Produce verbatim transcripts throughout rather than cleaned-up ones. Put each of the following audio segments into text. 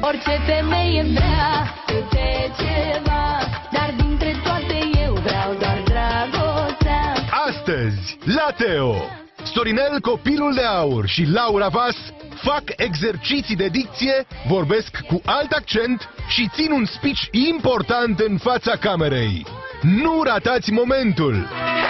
Orice femeie vrea câte ceva, dar dintre toate eu vreau doar dragostea. Astăzi, la Teo, Sorinel Copilul de Aur și Laura Vas fac exerciții de dicție, vorbesc cu alt accent și țin un speech important în fața camerei. Nu ratați momentul!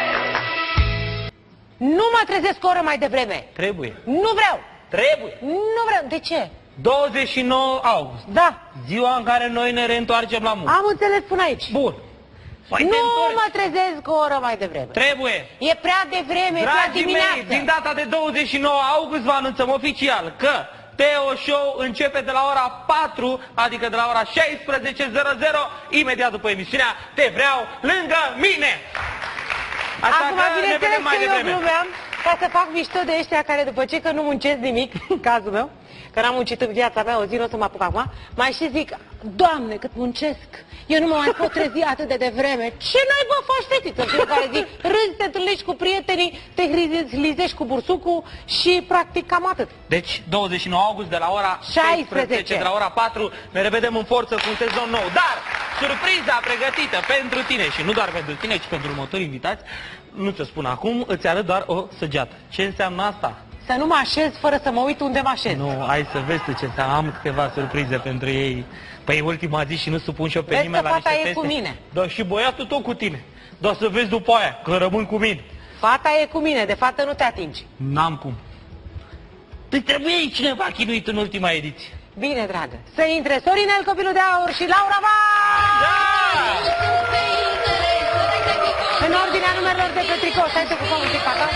Nu mă trezesc o oră mai devreme. Trebuie. Nu vreau. Trebuie. Nu vreau. De ce? douăzeci și nouă august. Da. Ziua în care noi ne reîntoarcem la muncă. Am înțeles până aici. Bun. Păi nu mă trezesc o oră mai devreme. Trebuie. E prea devreme, e prea dimineață. Dragii mei, din data de douăzeci și nouă august vă anunțăm oficial că Teo Show începe de la ora patru, adică de la ora șaisprezece zero zero, imediat după emisiunea Te vreau lângă mine. Așa Acum, că ne vedem mai că devreme. eu glumeam ca să fac mișto de ăștia care după ce că nu muncesc nimic, în cazul meu, că n-am muncit în viața mea, o zi nu o să mă apuc acum, mai și zic, Doamne, cât muncesc, eu nu mă mai pot trezi atât de devreme. Ce n-ai bă faci, fetiță, în fiecare zi? Râzi, te întâlnești cu prietenii, te hlizești cu bursucul și practic cam atât. Deci, douăzeci și nouă august de la ora șaisprezece, de la ora patru, ne revedem în forță cu un sezon nou. Dar, surpriza pregătită pentru tine și nu doar pentru tine, ci pentru următorii invitați, nu ți-o spun acum, îți arăt doar o săgeată. Ce înseamnă asta? Să nu mă așez fără să mă uit unde mă așez. Nu, hai să vezi tu ce înseamnă. Am câteva surprize pentru ei. Păi ultima zi și nu supun și eu pe vezi nimeni că la fata niște e teste. cu mine. Dar și băiatul tot cu tine. Dar să vezi după aia, că rămân cu mine. Fata e cu mine, de fată nu te atingi. N-am cum. Păi trebuie cineva chinuit în ultima ediție. Bine, dragă. Să intre Sorinel Copilul de Aur și Laura Vas! Da! În ordinea numerelor de pe tricou. Stai să cucăm un pic, fata.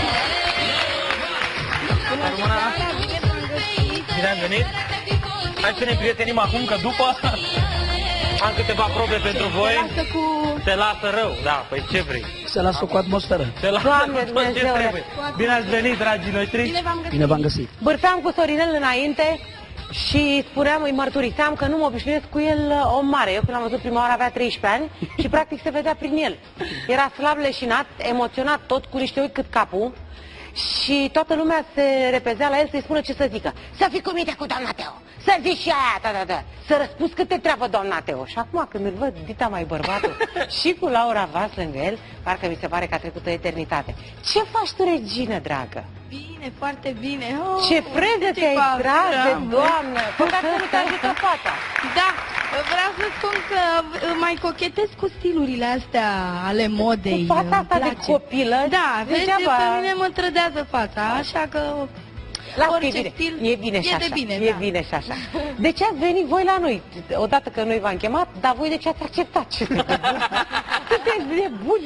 Bine am venit. Hai să ne prietenim acum, că după am câteva probe pentru voi. Se lasă cu... Se lasă rău, da, păi ce vrei? Se lasă cu atmosferă. Se lasă Doamne, cu tot ce Dumnezeule. trebuie. Bine ați venit, dragii noștri. Bine v-am găsit. Bârfeam cu Sorinel înainte și spuneam, îi mărturiseam că nu mă obișnuiesc cu el uh, om mare. Eu când l-am văzut prima oară avea treisprezece ani și practic se vedea prin el. Era slab leșinat, emoționat tot, cu niște ochi cât capul. Și toată lumea se repezea la el să-i spună ce să zică. Să fii cu mine cu doamna Teo, să zici și aia, da, da, da. Să răspunzi câte treabă doamna Teo. Și acum când îl văd, dita mai bărbatul, și cu Laura Vas lângă el, parcă mi se pare că a trecut o eternitate. Ce faci tu, regină, dragă? Bine, foarte bine. Oh, ce freză te-ai tras de doamnă! Păcat că nu te ajută fata. Da, vreau să spun că mai cochetez cu stilurile astea ale modei. Cu fata asta de copilă? Da, vezi, degeaba... pe mine mă trădează fața, așa că... Lasă, orice e bine. stil E bine și e așa. de bine, e da. bine și așa. De ce ați venit voi la noi? Odată că noi v-am chemat, dar voi de ce ați acceptat? Ce sunteți de buni?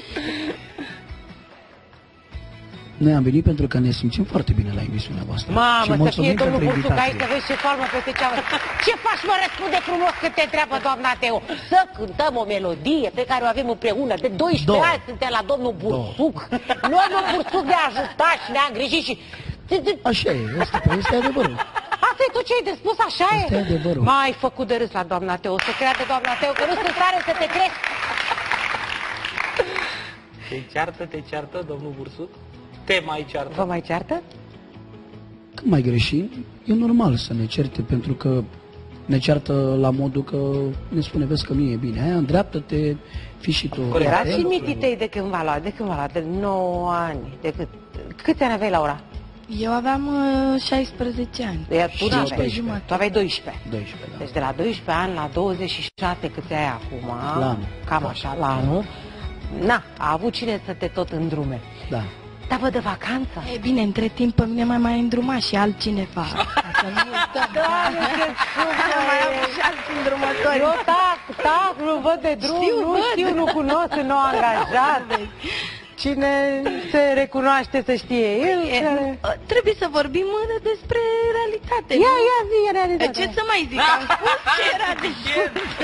Noi am venit pentru că ne simțim foarte bine la emisiunea voastră. Mamă, să fie domnul pentru Bursuc aici, să invitație. vezi ce palmă peste cealaltă. Ce faci, mă, răspunde frumos cât te treabă, doamna Teo? Să cântăm o melodie pe care o avem împreună. De doisprezece Două. ani suntem la domnul Bursuc. Noi, domnul Bursuc, ne-a ajutat și ne-a îngrijit și... Așa e, asta este adevărul. Asta e tot ce ai de spus, așa e? Asta e adevărul. M-ai făcut de râs la doamna Teo, să creadă doamna Teo, că nu sunt stare să te crezi. Te ceartă, te ceartă, domnul Bursuc? Te mai ceartă? Vă mai ceartă? Când mai greșim, e normal să ne certe, pentru că ne ceartă la modul că ne spune, vezi că nu e bine. Aia, îndreaptă-te, fii și tu. Erați și mititei de când v-a luat, de când v-a luat, de nouă ani, de cât... Câți ani aveai, Laura? Eu aveam uh, șaisprezece ani. Iar tu Și n-aveai. jumătate. Tu aveai doisprezece. doisprezece, da. Deci de la doisprezece ani la douăzeci și șase câți ai acum, La anul. cam așa, la anul, na, a avut cine să te tot îndrume. Da. Dar vă de vacanță? E bine, între timp pe mine mai mai îndruma și altcineva. Să nu uităm. Doamne, ce Mai am și alți îndrumători. Eu tac, tac, nu văd de drum, Știu, nu văd. știu, nu cunosc, nu angajat. Cine se recunoaște să știe el. E, Care... Trebuie să vorbim mă, despre realitate. Ia, nu? ia, zi, e realitate. Ce să mai zic? Am spus ce era de spus.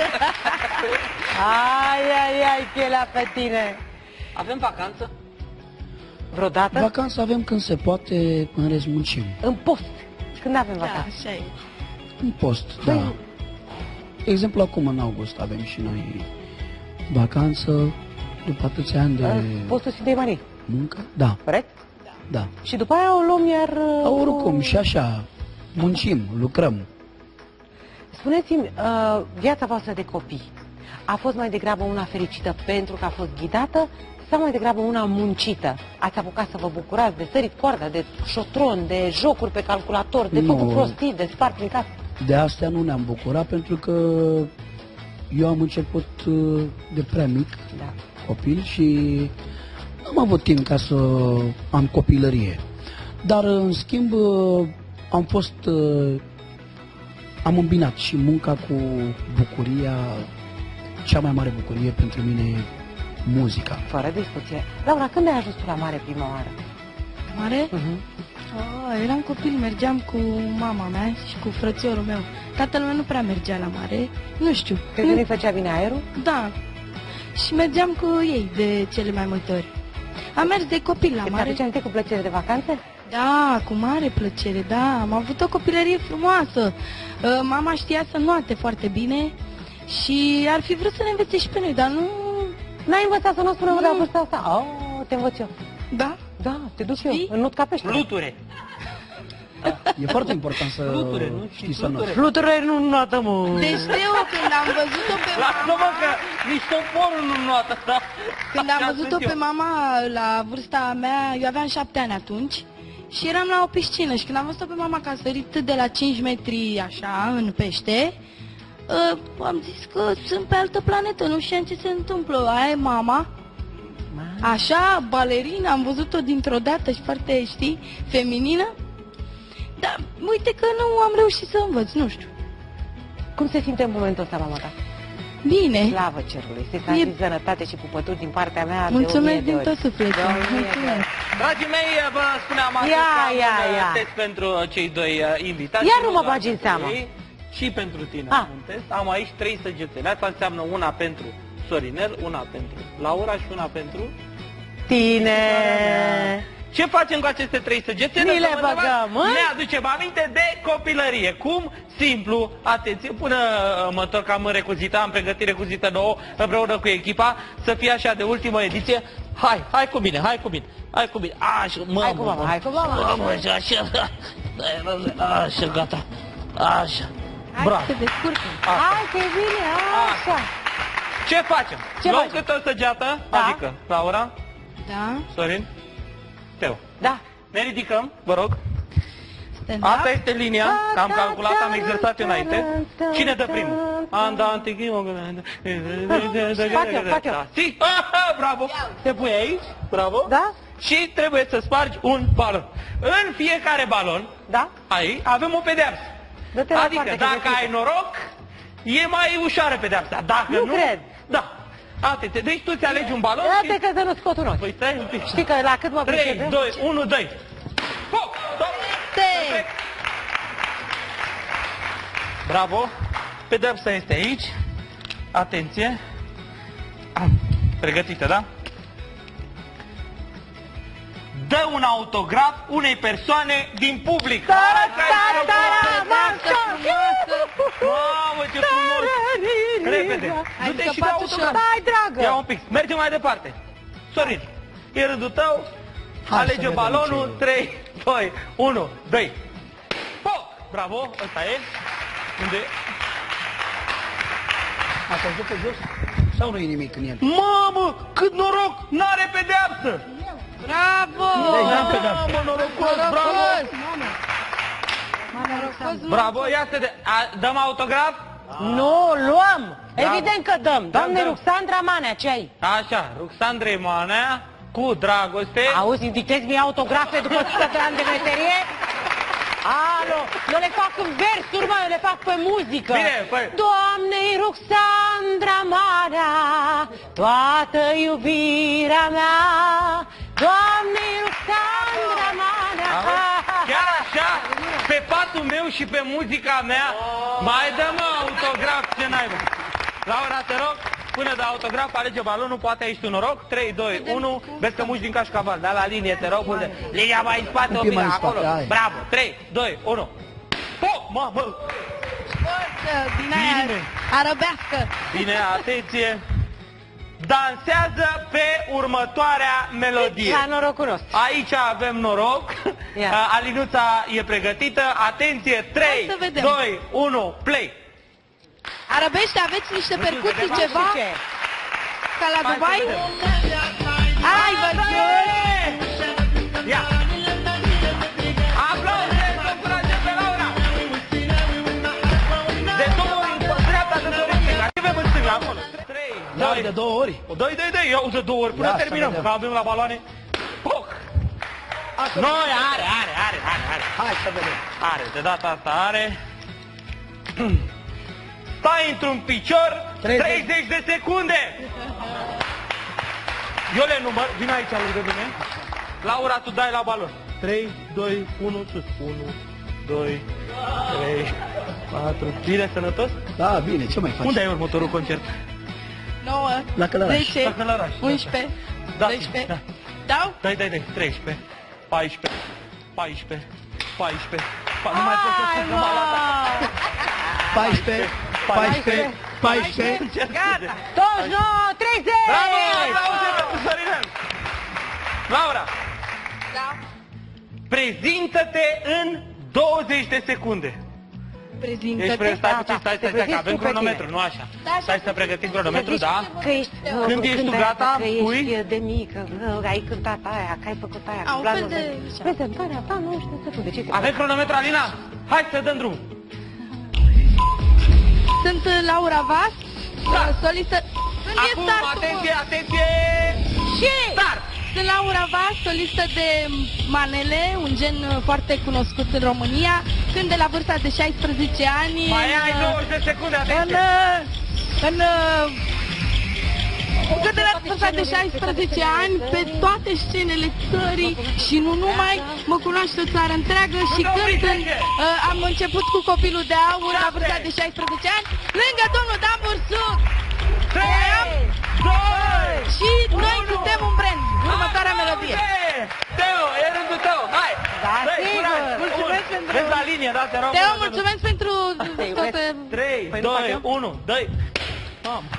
Ai, ai, ai, chelea pe tine. Avem vacanță? Vreodată? Vacanța avem când se poate, în rest muncim. În post. Când avem Da, vacanță? așa e. În post, Păi- da. De exemplu, acum în august avem și noi vacanță, după atâția ani de Postul Sfintei Marii, muncă. Da, corect? da. Și după aia o luăm iar... Dar oricum, și așa, muncim, lucrăm. Spuneți-mi, uh, viața voastră de copii a fost mai degrabă una fericită pentru că a fost ghidată sau mai degrabă una muncită? Ați apucat să vă bucurați de sărit coarda, de șotron, de jocuri pe calculator, de Nu. făcut prostii, de spart în casă? De astea nu ne-am bucurat pentru că eu am început uh, de prea mic, Da. copil, și nu am avut timp ca să am copilărie. Dar, în schimb, uh, am fost, uh, am îmbinat și munca cu bucuria. Cea mai mare bucurie pentru mine e muzica. Fără discuție. Laura, când ai ajuns tu la mare prima oară? Mare? Uh-huh. Oh, eram copil, mergeam cu mama mea și cu frățiorul meu. Tatăl meu nu prea mergea la mare, nu știu. Crezi că nu-i făcea bine aerul? Da. Și mergeam cu ei de cele mai multe ori. Am mers de copil la Îți mare. aduce aminte cu plăcere de vacanțe? Da, cu mare plăcere, da. Am avut o copilărie frumoasă. Uh, Mama știa să înoate foarte bine și ar fi vrut să ne învețe și pe noi, dar nu... N-ai învățat să nu spună Nu. de vârsta asta? Oh, te învăț eu. Da? Da, te duc Știi? eu, în not ca pește. Fluture. E foarte important să Fluture, nu? știi să nu. Fluture. Fluturile nu notă, mă. Deci, Teo, când am văzut-o pe Lasă-mă mama... că nici toporul nu notă, da? Când am Așa văzut-o sunt pe eu. mama la vârsta mea, eu aveam șapte ani atunci și eram la o piscină și când am văzut-o pe mama că a sărit de la cinci metri așa în pește, uh, am zis că sunt pe altă planetă, nu știam ce se întâmplă. Aia e mama. Așa, balerină, am văzut-o dintr-o dată și foarte, știi, feminină. Dar uite că nu am reușit să învăț, nu știu. Cum se simte în momentul ăsta, mama ta? Bine. Slavă cerului, să-i faci sănătate și pupături din partea mea. Mulțumesc de o mie din de tot ori. sufletul. De o mie de ori. Mulțumesc. Dragii mei, vă spuneam astăzi Ia, că am ia, un ia. test pentru cei doi uh, invitați. Iar Și nu mă doar bagi în pentru seamă. ei, Și pentru tine Ah. am un test. Am aici trei săgețele. Asta înseamnă una pentru Sorinel, una pentru Laura și una pentru... Tine! Ce facem cu aceste trei săgețe? Ni Dacă le vă întrebați, băgăm, mă? Ne aducem aminte de copilărie. Cum? Simplu, atenție, până uh, mă întorc, am recuzită, am pregătit recuzită nouă împreună cu echipa, să fie așa de ultimă ediție. Hai, hai cu mine, hai cu mine, hai cu mine. Așa, mă, Hai cu mama, hai cu mama. Mamă, așa, așa, așa, gata, așa. Hai Bravo. să te descurcă. Hai că e bine, așa. Ce facem? Ce Luăm facem? câte o săgeată, Da. adică Laura, Da? Sorin, Teo. Da. Ne ridicăm, vă rog. Stand Asta up. este linia, că am calculat, am exersat eu înainte. Cine dă primul? Andante, Fac eu, fac eu. Da. Si? Aha, bravo! Te pui aici, bravo. Da? Și trebuie să spargi un balon. În fiecare balon, Da? aici, avem o pedeapsă. Dă-te la Adică, parte, că dacă e ai noroc, e mai ușoară pedeapsa. Dacă Nu nu, cred. Da. Atenție, deci tu ți alegi un balon Ia-te și... că să nu scot un ochi. Păi stai un pic. Știi că la cât mă trei, pricep? doi, unu, doi. Foc! Stop! Perfect. Bravo! Pedeapsa este aici. Atenție! Am. Pregătită, da? Dă un autograf unei persoane din public. Da, Hai, da, hai, da, hai, da, Mamă, ce frumos! Repede! Ai Du-te și scăpat dă ușor. autograf. Hai, dragă! Ia un pic, mergem mai departe. Sorin, e rândul tău. Hai să Alege vedem balonul. ce- trei, doi, unu, doi. Foc! Bravo, ăsta e. Unde e? A căzut pe jos? Sau nu e nimic în el? Mamă, cât noroc! N-are pedeapsă! Bravo! Deci n-am pedeapsă. Mamă, norocos, bravo! Bravo, ia să de... A, dăm autograf? Nu, luăm! Bravo. Evident că dăm! Doamne dăm. Ruxandra Manea, ce ai? Așa, Ruxandrei Manea, cu dragoste. Auzi, îmi dictezi mie autografe după sută de ani de meserie? Alo, eu le fac în versuri, mă, eu le fac pe muzică. Bine, păi. Doamne-i Ruxandra Manea, toată iubirea mea. Doamne-i Ruxandra Manea. Auzi? Chiar așa, pe patul meu și pe muzica mea, mai dăm autograf, ce naiba. Laura, te rog, până de autograf, alege balonul, poate ai și tu noroc. trei, doi, unu, vezi că muși din cașcaval, da, la linie, te rog, până. Linia mai în spate, Un o pic pic, mai în spate, acolo. hai. Bravo, trei, doi, unu. Foc, mamă! Forță, din aia Bine. arăbească. Bine, atenție. Dansează pe următoarea melodie. La norocul nostru. Aici avem noroc. Ia. Alinuța e pregătită. Atenție, trei, Hai să vedem. doi, unu, play. Arabește, aveți niște Nu știu, percuții, vedem ceva? Ce? Ca la Hai să Dubai? vedem. Hai, vă Ia! Aplauze, să încurajăm pe Laura! De două ori în dreapta, de două ori în stânga. Ce avem în stânga, acolo? Trei, Doi de două ori. Doi, doi, doi, iau de două ori, până Ia, să terminăm, vedem. că avem la baloane. Poc! Noi, are, are, are, are, are. Hai să vedem. Are, de data asta are. Stai într-un picior treizeci. treizeci de secunde! Eu le număr, vin aici lângă mine. Laura, tu dai la balon. trei, doi, unu, sus. unu, doi, trei, patru. Bine, sănătos? Da, bine, ce mai faci? Unde ai următorul concert? nouă, La Călăraș. zece, La Călăraș. unsprezece, Da, doisprezece. da. Dau? Dai, dai, dai. treisprezece, paisprezece, paisprezece, paisprezece. Pa, nu mai pot să spun numai la ta. paisprezece, paisprezece, paisprezece. Gata! douăzeci și nouă, treizeci! Bravo! Aplauze pentru Sorinel! Laura, Da. prezintă-te în douăzeci de secunde. Prezintă-te. Ești pre... Stai Da, puțin, da. stai, Te stai, stai, că pregătești avem tu pe cronometru, tine. nu așa. Da, așa. Stai să pregătim cronometru, da? Că ești, uh, Când ești tu cântai, gata, că pui? ești de mică, că ai cântat aia, că ai făcut aia, A, cu un planul fel de- prezentarea ta, nu știu ce tu, de ce te... Avem cronometru, Alina? Hai să dăm drum. Sunt uh, Laura Vas, Da. uh, solistă... Când e Acum, startul, atenție, bă? atenție! Și Start! sunt Laura Vas, solistă de manele, un gen uh, foarte cunoscut în România, când de la vârsta de șaisprezece ani... Mai în, ai uh, douăzeci de secunde, În, atenție! uh, în, uh, când de la vârsta de șaisprezece ani, pe toate scenele țării și nu numai, mă cunoaște o țară întreagă și Nu te când opri, în, uh, am început cu Copilul de Aur la vârsta de șaisprezece ani, lângă domnul Dan Bursuc. trei, doi, Și noi suntem un brand. Următoarea melodie. Teo, e rândul tău, hai! Da, Dă-i, sigur. curaj, Mulțumesc bun. pentru- Vezi la linie, da, te rog. Teo, mulțumesc pentru toate... trei, Păi nu doi, facem? unu, dă-i! Mamă.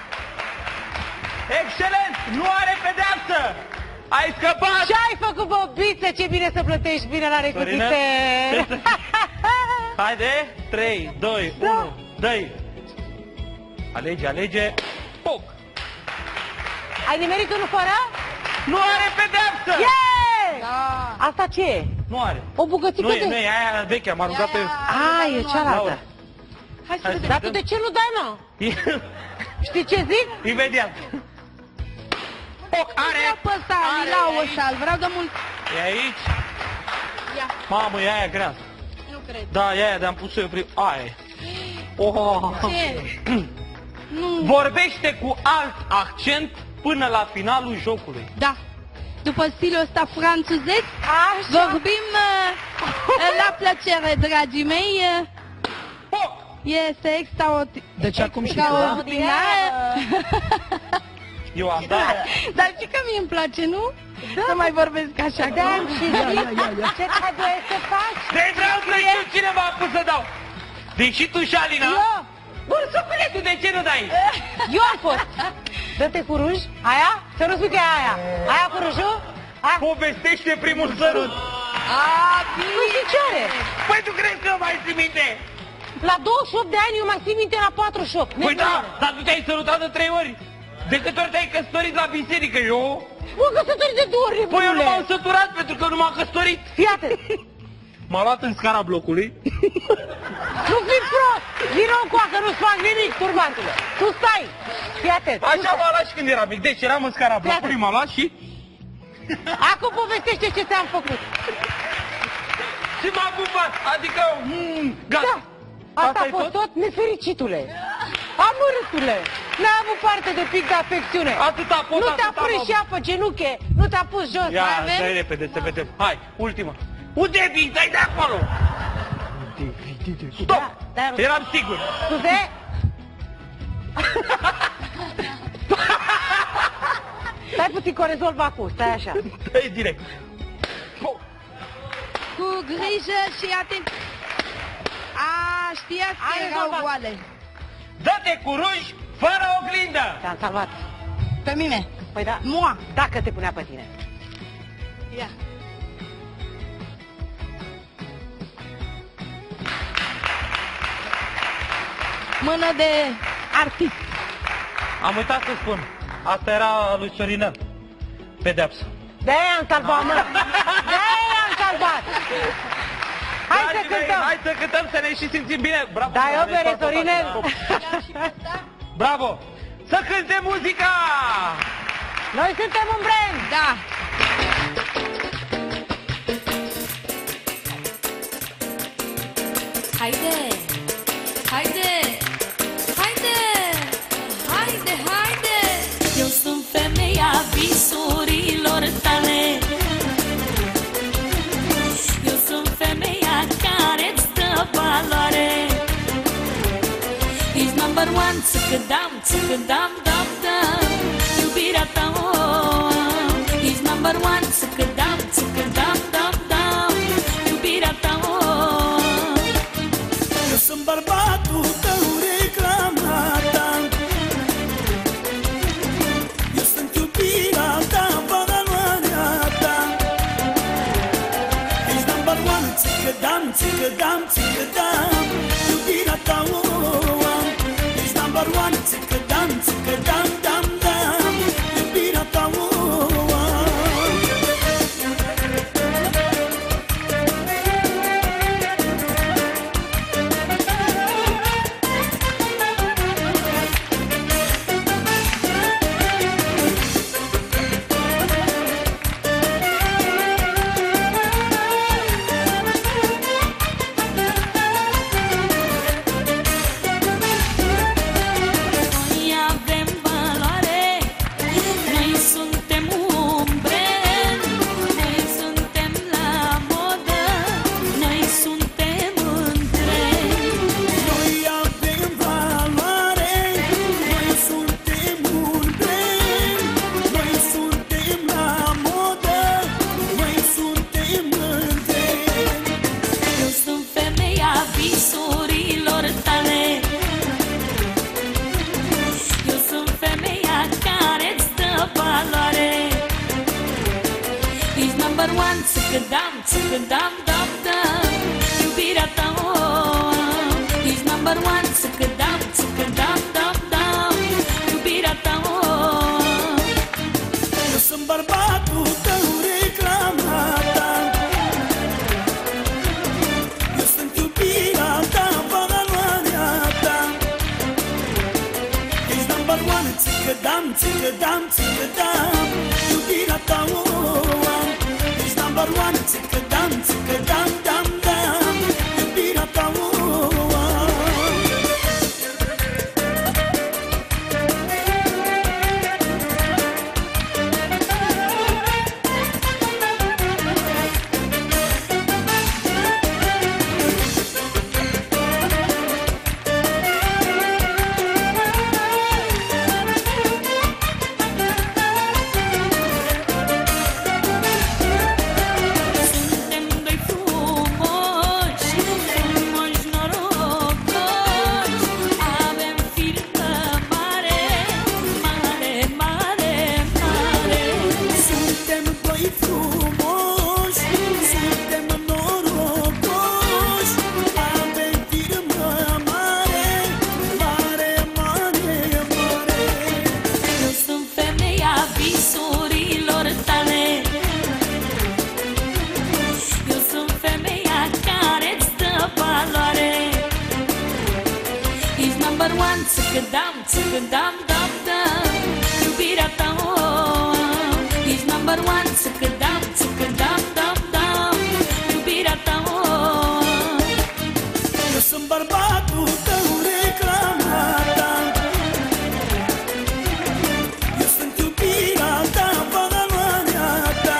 Excelent! Nu are pedeapsă! Ai scăpat! Ce ai făcut, bobiță? Ce bine să plătești bine la recutite! Sorinel? Haide, trei, doi, Da. unu, dă-i! Alege, alege, poc! Ai nimerit unul fără? Nu are pedeapsă! Yeah! Da. Asta ce e? Nu are. O bucățică Nu e, de... nu e, aia veche, am aruncat pe... A, e cealaltă. Laura. Hai să Hai vedem. Dar tu de ce nu dai, mă? Știi ce zic? Imediat. Poc, are! Vreau pe ăsta, Are, Lilau e aici. ăsta, îl vreau de mult. E aici? Ia, Mamă, e aia grea. nu cred. Da, e aia, de-am pus-o eu prim... Aia e. Oh. Ce? Nu. Vorbește cu alt accent până la finalul jocului. Da. După stilul ăsta franțuzesc, Așa. vorbim uh, la plăcere, dragii mei. uh, Poc! Este extraordinar. Deci acum și tu, da? Extraordinar. Eu am dat. Dar și că mie îmi place, nu? Să mai vorbesc așa. Da, cu- și Ia, ia, ia, ia. ce cadou să faci? Deci vreau să știu cine m-a pus să dau. Deci și tu și Alina. Eu? Bursupule, tu de ce nu dai? Eu am fost. Dă-te cu ruj. Aia? Să nu spui că e aia. Aia cu rujul? Aia? Povestește primul sărut. A, Păi și ce are? Păi tu crezi că mai ții minte? La douăzeci și opt de ani eu mai țin minte la patruzeci și opt. Păi da, dar tu te-ai sărutat de trei ori. De câte ori te-ai căsătorit la biserică? Eu? Mă căsătorit de două ori, Păi eu nu nebunule. m-am săturat pentru că nu m-am căsătorit. Fii atent. M-a luat în scara blocului. Nu fi prost. Vino încoacă, nu-ți fac nimic, turbantule. Tu stai. Fii atent. Așa m-a luat și când eram mic. Deci eram în scara blocului, m-a luat și... Acum povestește ce ți-am făcut. Și m-a pupat. Adică... Mm, gata. Da. Asta Asta a e fost tot? tot, nefericitule. Amărâtule. N-ai avut parte de pic de afecțiune. Atâta pot, Nu te-a atâta prins am și apă genunche. Nu te-a pus jos. Ia, Mai avem? dai repede să vedem. Hai, ultima. Unde vii? Dai de acolo! Stop! Da, dar- Eram sigur. Scuze? Stai puțin că o rezolv acum, stai așa. Dai direct. Cu grijă și atent. A, știați că Ai erau rezolvat. goale. Dă-te cu ruj, fără oglindă! Te-am salvat. Pe mine. Păi da, Mua. dacă te punea pe tine. Ia. mână de artist. Am uitat să spun. Asta era lui Sorinel. Pedeapsă. De-aia am salvat, mă! De-aia am salvat! Hai să cântăm! Hai să cântăm, să ne și simțim bine! Bravo! Da, eu bere, Sorinel! Bravo! Să cânte muzica! Noi suntem un brand! Da! Haide! Haide! Haide! Haide, haide! Eu sunt femeia visurilor tale. Eu sunt femeia care-ți dă valoare. Ești number one, țicădam, țicădam, dam, dam. Iubirea ta, oh. Ești number one, țicădam, țicădam, dam, dam. Iubirea ta, oh. Eu sunt bărbatul tău, reclamata. Eu sunt iubirea ta, valoarea ta. Ești number one, țicădam, țicădam, țicădam. Iubirea ta, oh. Ești number one, țicădam, țicădam, dam, dam. Iubirea ta, oh. Țicădam, țicădam, dam, dam. Iubirea ta, oh. Ești number one, țicădam, țicădam, dam, dam. Iubirea ta, oh. Eu sunt bărbatul tău, reclamata. Eu sunt iubirea ta, valoarea ta. Ești number one, țicădam, țicădam, țicădam. Iubirea ta, oh. Number one, țicădam, țicădam, dam, dam. Iubirea ta, oh. Țicădam, țicădam, dam, dam. Iubirea ta, oh. Ești number one, țicădam, țicădam, dam, dam. Iubirea ta, oh. Eu sunt bărbatul tău, reclamata. Eu sunt iubirea ta, valoarea ta.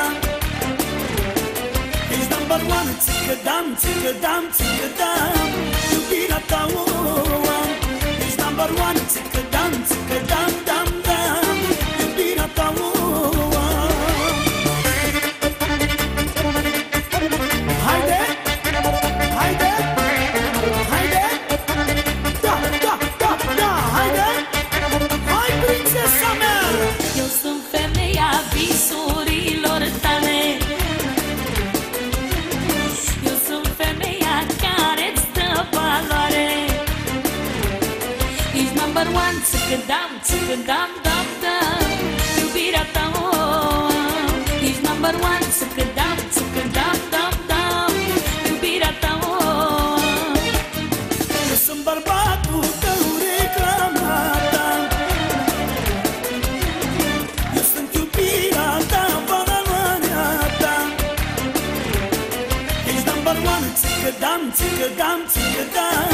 Ești number one, țicădam, țicădam, țicădam. Iubirea ta, oh. Number one, țicădam, țicădam, dam, dam. Iubirea ta, oh. Haide, haide, haide. Da, da, da, da, haide. Hai, prințesa mea. Eu sunt femeia visurilor tale. Eu sunt femeia care-ți dă valoare. number one, țică dam, țică dam, dam, dam. Iubirea ta, oh, ești number one, țică dam, țică dam, dam, dam. Iubirea ta, oh. Eu sunt bărbatul tău, reclamata. Eu sunt iubirea ta, valoarea ta. Ești number one, țică dam, țică dam, țică dam.